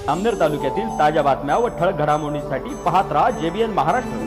जामनेर तालुक्यातील ताज्या बातम्या व ठळक घडामोडींसाठी पाहत रहा JBN महाराष्ट्र।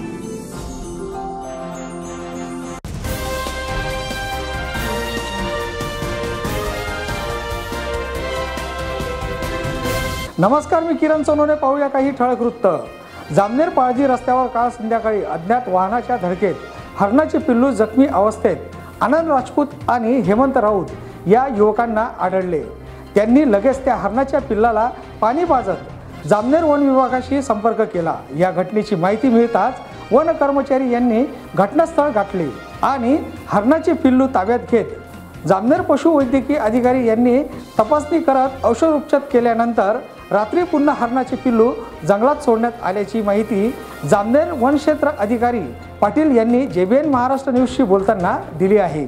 नमस्कार, मी किरण सोनोने। पाहूया काही ठळक वृत्त। जामनेर पाळजी रस्त्यावर काल संध्याकाळी अज्ञात वाहनाच्या धडकेत हरणाचे पिल्लू जखमी अवस्थेत आनंद राजपूत आणि हेमंत राऊत या युवकांना आढळले। त्यांनी लगेच त्या हरणाच्या पिल्लाला पाणी पाजत जामनेर वन विभागाशी संपर्क केला। या घटनेची माहिती मिळताच वन कर्मचारी यांनी घटनास्थळ गाठले आणि हरणाचे पिल्लू ताब्यात घेत जामनेर पशुवैद्यकीय अधिकारी यांनी तपासणी करत औषधोपचार केल्यानंतर रात्री पुन्हा हरणाचे पिल्लू जंगलात सोडण्यात आल्याची माहिती जामनेर वन क्षेत्र अधिकारी पाटील यांनी JBN महाराष्ट्र न्यूजशी बोलताना दिली आहे।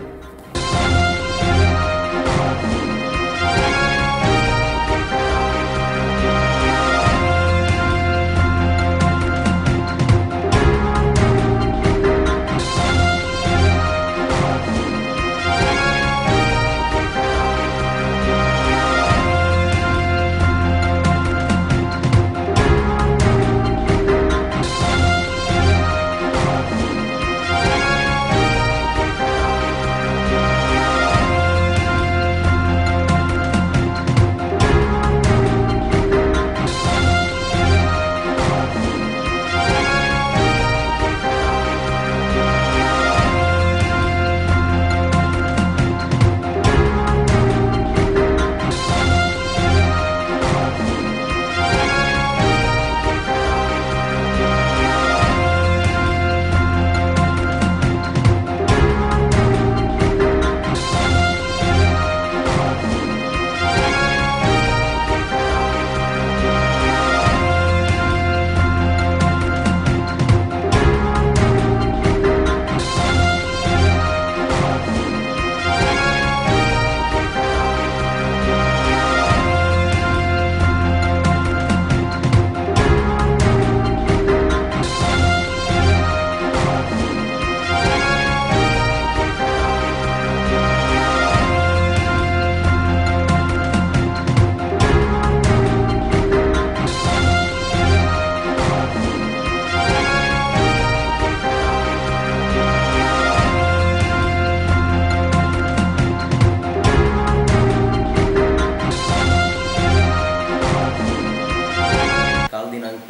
दिनांक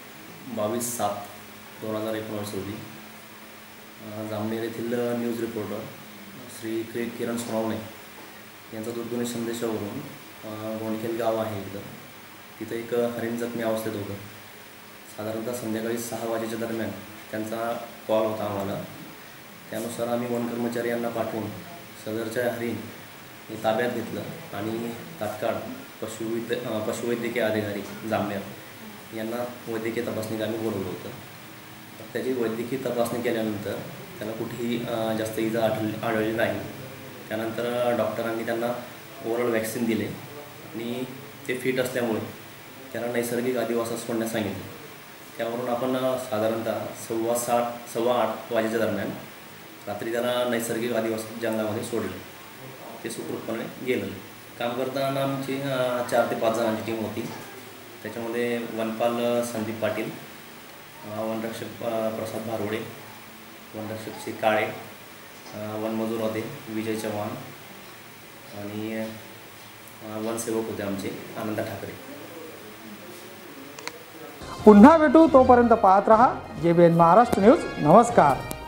22/7/2019 रोजी जामनेर येथील न्यूज रिपोर्टर श्री किरण सोनवणे यांचा दूरध्वनी संदेशावरून गोंडखेल गाव आहे तिथे एक हरिण जखमी अवस्थेत होतं। साधारणतः संध्याकाळी 6 वाजेच्या दरम्यान त्यांचा कॉल होता आम्हाला। त्यानुसार आम्ही वन कर्मचारी यांना पाठवून सदरच्या हरिण हे ताब्यात घेतलं आणि तात्काळ पशुवैद्यकीय अधिकारी जामनेर यांना वैद्यकीय तपासणीला आम्ही बोलवलं होतं। त्याची वैद्यकीय तपासणी केल्यानंतर त्याला कुठेही जास्त इजा आढळली नाही। त्यानंतर डॉक्टरांनी त्यांना ओरल वॅक्सिन दिले आणि ते फिट असल्यामुळे त्याला नैसर्गिक अधिवासास सोडण्यास सांगितले। त्यावरून आपण साधारणतः 7:15-8 वाजेच्या दरम्यान रात्री त्याला नैसर्गिक अधिवास जंगलामध्ये सोडले। ते सुखरूपपणे गेलं। काम करताना आमची 4 ते 5 जणांची टीम होती। त्याच्यामध्ये वनपाल संदीप पाटील, वनरक्षक प्रसाद भारोडे, वनरक्षक श्री काळे, वनमजूर होते विजय चव्हाण आणि वनसेवक होते आमचे आनंद ठाकरे। पुन्हा भेटू, तोपर्यंत पाहत रहा JBN महाराष्ट्र न्यूज। नमस्कार।